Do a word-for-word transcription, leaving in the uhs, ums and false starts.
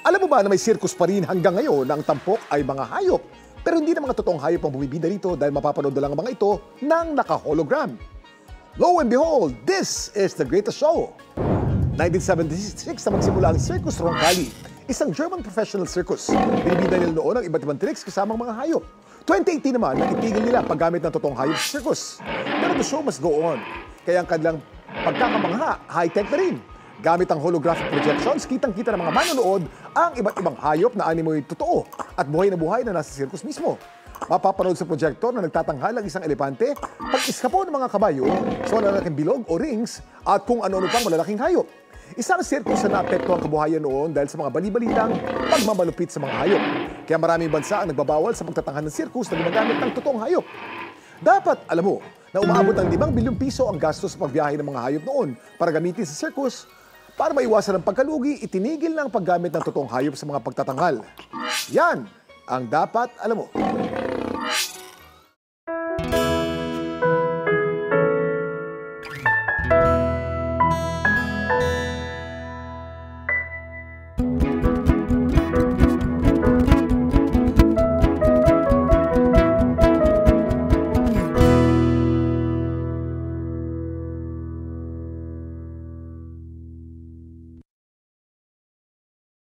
Alam mo ba na may circus pa rin hanggang ngayon na ang tampok ay mga hayop? Pero hindi na mga totoong hayop ang bumibida rito dahil mapapanood na lang ang mga ito ng naka-hologram. Lo and behold, this is the greatest show! nineteen seventy-six na magsimula ang Circus Roncalli, isang German professional circus. Binibida nila noon ang iba't ibang tricks kasamang mga hayop. twenty eighteen naman, nakitigil nila paggamit ng totoong hayop sa circus. Pero the show must go on. Kaya ang kanilang pagkakamangha, high-tech na rin. Gamit ang holographic projections, kitang-kita ng mga manonood ang iba't ibang hayop na animoy totoo at buhay na buhay na nasa circus mismo. Mapapanood sa projector na nagtatanghal ang isang elepante, pag-iskapo ng mga kabayo sa malalaking bilog o rings at kung ano-ano pang malalaking hayop. Isang circus na naapekto ang kabuhayan noon dahil sa mga bali-balitang pagmamalupit sa mga hayop. Kaya maraming bansa ang nagbabawal sa pagtatanghal ng circus na gumagamit ng totoong hayop. Dapat, alam mo, na umaabot ng limang bilyong piso ang gastos sa pagbiyahe ng mga hayop noon para gamitin sa circus. Para maiwasan ang pagkalugi, itinigil na ang paggamit ng totoong hayop sa mga pagtatanghal. Yan ang dapat, alam mo.